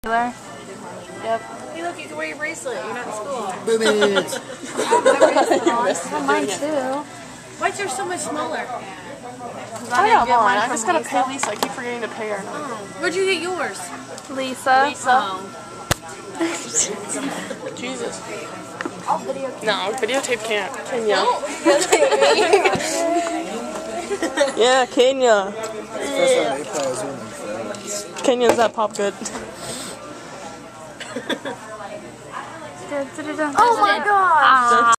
Yep. Hey, look, you can wear your bracelet. You're not in school. Boobies. I have mine too. Why is yours so much smaller? I got mine. I just gotta pay Lisa. I keep forgetting to pay her. Where'd you get yours? Lisa. Jesus. No, videotape can't. Kenya. Yeah, Kenya. Kenya's that pop good. Oh my god!